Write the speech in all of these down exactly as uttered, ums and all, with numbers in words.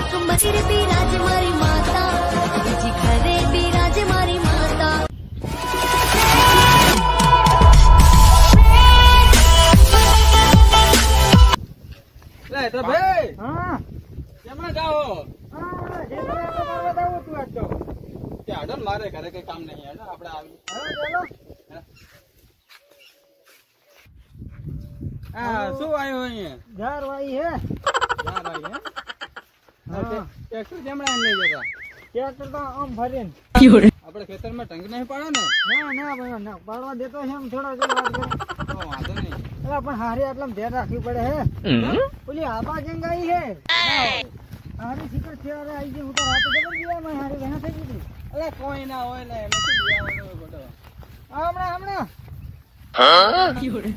એક મંદિર બિરાજ મારી માતા, બીજી ઘરે બિરાજ મારી માતા. લે તો ભાઈ હા કેમણે જાઓ? હા જે તો મારવા જાવ તું આજ તો. કે આડો ને મારે ઘરે કઈ કામ નહીં હેડો આપણે આવી. હા ચાલો. હા શું આવ્યો અહીંયા? જાર વાઈ હે. ના ભાઈ હે હા ટ્રેક્ટર કેમણે લઈ જતા? ટ્રેક્ટર તો આમ ફરીને. આપણે ખેતરમાં ટંગ નહીં પાડો ને? ના ના ભાઈ ના પાડવા દેતો છે એમ થોડા જો વાત કરે. તો વાંધો નહીં. અલા પણ હારી આટલા ધ્યાન રાખવી પડે હે. ઓલી આબા જંગાઈ હે. હારી શિકર થયારે આવી ગઈ. હું તો રાતે જબર ગયા મેં હારી વેના થઈ ગઈ. અલે કોઈ ના હોય ને એમાં શું લેવાનું હોય બધો? આ હમણાં હમણાં હા હા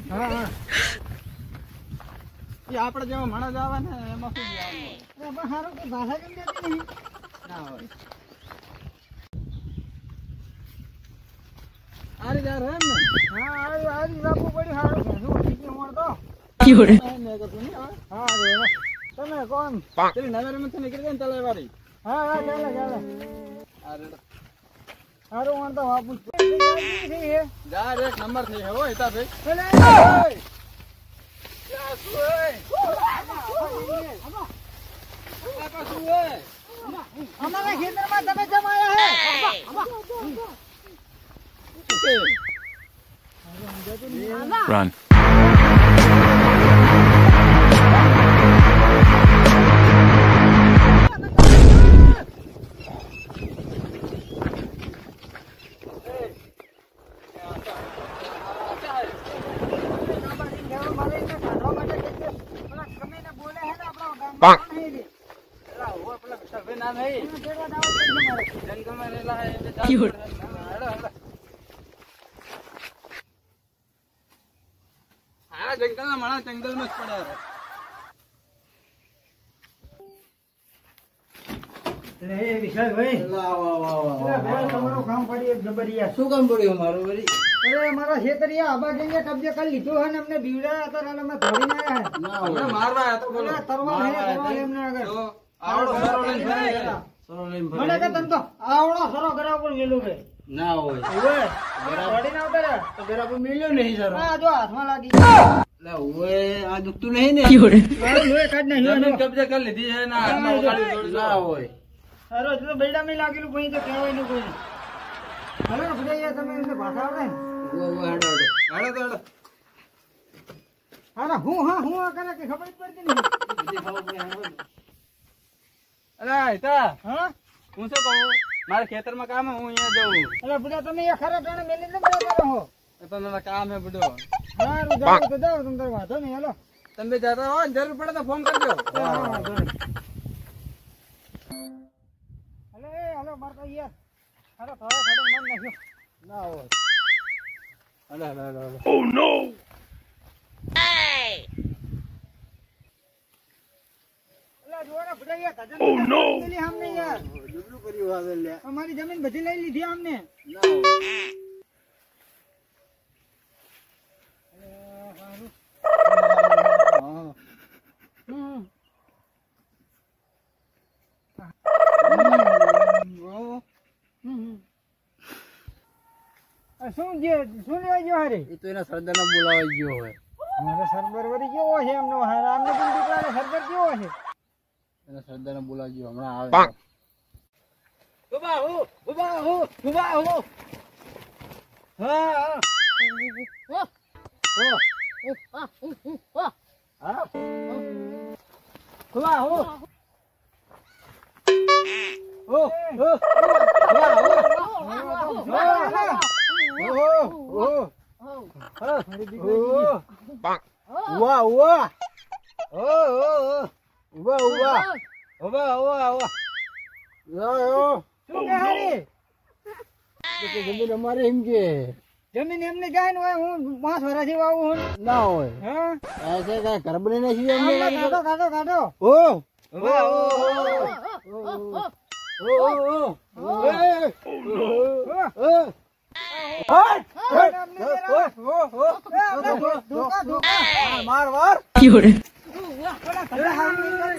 એ આપણે જેવો માણસ આવે ને એમાં શું લેવાનું હોય? અરે પણ હારું કે ભાષા કેમ દેતી નહીં. ના હોય. આરી યાર હે ને? હા હારી હારી રાખવું પડ્યું હારું કે શું ઠીક મળતો. મેં કીધું નહીં હવે. હા રે તમે કોણ? પેલી નવેરીમાંથી નીકળી ગઈ ને તલેવારી. હા હા ચાલે ચાલે આ રેડો. હારું વાંધો વાપું જા એક નંબર થઈ હે હો હિતાભાઈ. ચાલે યા શું હે? આ કા શું હે? અમારા ખેતરમાં તમે જમાયા હે. Run. હા જંગલ ના માણસ જંગલ માં જ પડે. વિશાલભાઈ તમારું કામ પડ્યું જબરિયા. શું કામ પડ્યું મારું વળી? અરે મારા ખેતરિયા આબા જઈને કબજે કરી લીધો હે ને અમને બીવડાયા હતા અને અમે ધોડીને આયા હે. ના હોય. મારવા આયા તો બોલો. અરે તરવાલ હે તરવાલ એમને આગળ. તો આવડો સરો લઈને ફરે ગયા. સરો લઈને ફરે. મને કે તને તો આવડો સરો ઘરા ઉપર મેલું છે. ના હોય. ઓય ધોડીને આવતા રહ્યા. તો ઘર પર મિલ્યો નહીં સરો. હા જો હાથમાં લાગી. લે ઓય આ દુખતું નહીં ને? મારું લોહી કાઢ નાખ્યું. જમીન કબજે કરી લીધી છે ને હાથમાં ઉગાડી દોડી ના હોય. અરે એટલું બેડા માં લાગેલું કોઈ તો કહેવાય નહીં કોઈ. હવે ને બધા યાર તમે એમને ભાષા આવડે ને. ઓ ઓ હેડો હેડો. હેડો તો હેડો. હા હું હા હું આ કરે કે ખબર જ પડતી નહીં. અરે હિતા હા હું શું કહું? મારે ખેતરમાં કામ હે હું અહીંયા જઉં. અરે બધા તમે યાર ખરા ટાણે મેલી ને બધા કરો હો. એ પણ મારા કામ હે બધો. સારું જાઓ તો જાઓ તમે તાર વાંધો નહીં હાલો. તમે જતા હો જરૂર પડે તો ફોન કરજો. હા વાંધો નહીં. હાલો એ હાલો માર તો યાર હાલો થોડો થોડો મન નાખ્યો. ના હોય. હાલો હાલો હાલો હાલો. Oh no! અલા જોરા બધા યાર કજન Oh no! પેલી આમને યાર જબરું કર્યું આવે લે. અમારી જમીન બધી લઈ લીધી આમને. ના હોય. હા. હમ હમ આ શું જે શું લેવા ગયો હારે? એ તો એના સરદારને બોલાવા ગયો હોય. મારે સરબર વળી કેવો છે એમનો હાર આમને પણ દીકરાને સરબર કેવો છે? એના સરદારને બોલાવા ગયો હમણાં આવે. ઉભા હો ઉભા હો ઉભા હો. હા હા. હો. હા. ઉભા હો. હો હો. ઉભા હો. ઓહો ઓહો. મારી દીકરી ઉવા ઉવા. ઓ ઓ ઓ. ઉવા ઉવા. ઉવા ઉવા ઉવા. યો યો. શું કે હારી? કે જમીન અમારે એમ કે જમીન એમને જાય ને હોય હું પાંચ વર્ષથી વાવું હું. ના હોય. હા ऐसे का घर बने नहीं हमने કાઢો કાઢો કાઢો. ओ ओ ओ ओ मार मार પેલા ઘરે હારી